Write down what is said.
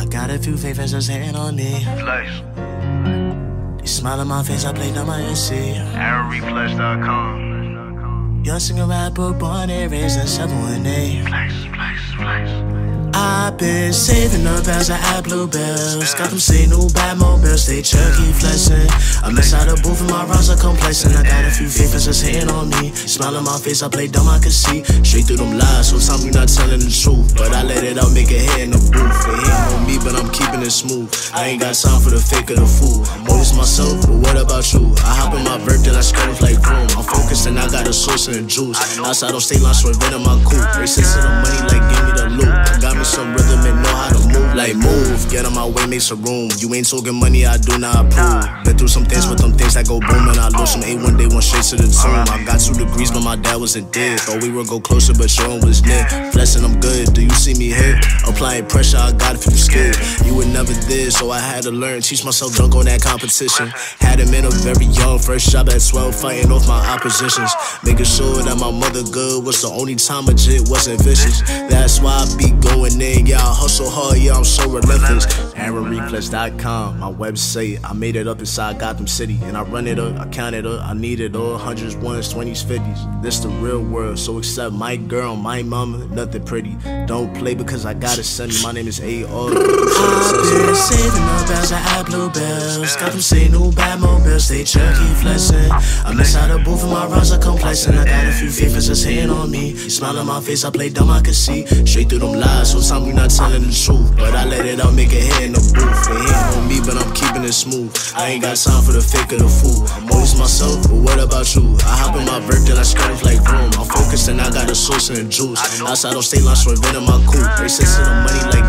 I got a few favors just hating on me. Flex. They smile on my face, I play down my SC. ArrowReflex.com. Young singer rapper, born and raised in 718. Flex, flex, flex. I've been saving up as I add bluebells. Got them say new bad mobiles, stay chucky flexing. I'm inside the booth and my rhymes are complacent. I got a few favors just hating on me. Smile on my face, I play dumb, I can see. Straight through them lies, so tell me not telling the truth. But I let it out, make it hit in the booth. They hating on me, but I'm keeping it smooth. I ain't got time for the fake or the fool. I'm always myself, but what about you? I hop in my vert, then I skirt off like broom. I'm focused and I got a source and a juice. Outside on state lines, swerving in my coupe. Racing to the money like give me the loot. Got me some rhythm and know how to move. Like move, get on my way, make some room. You ain't talking money, I do not approve. Been through some things, but them things that go boom. And I lose some A1, they went straight to the tomb. I got 2 degrees, but my dad wasn't dead. Thought we would go closer, but your own was near. Flexing, I'm good, do you see me here? Applying pressure, I got if you scared. You were never there, so I had to learn. Teach myself drunk on that competition. Had him in a very young, first job at 12, fighting off my oppositions. Making sure that my mother good was the only time a jit wasn't vicious. That's why I be going in, yeah, I hustle hard, yeah, I'm so relentless. ArrowReflex.com, my website, I made it up inside Gotham City. And I run it up, I count it up, I need it all. 100s, 1s, 20s, 50s. This the real world, so accept my girl, my mama, nothing pretty. Don't play because I got a son, my name is A.R. I've been saving up as I add bluebells. Got them say new bad mobiles, stay chucky flexing. I'm inside the booth and my rhymes are complacent. I got a few favors just hating on me. You smile on my face, I play dumb, I can see. Straight through them lies, so tell me not telling the truth. But I let it out, make it hit in the booth. They hating on me, but I'm keeping it smooth. I ain't got time for the fake or the fool. I'm always myself, but what about you? I hop in my vert, then I skirt off like broom. I'm focused and I got a source and a juice. Outside on state lines, swerving in my coupe. Racing to the money like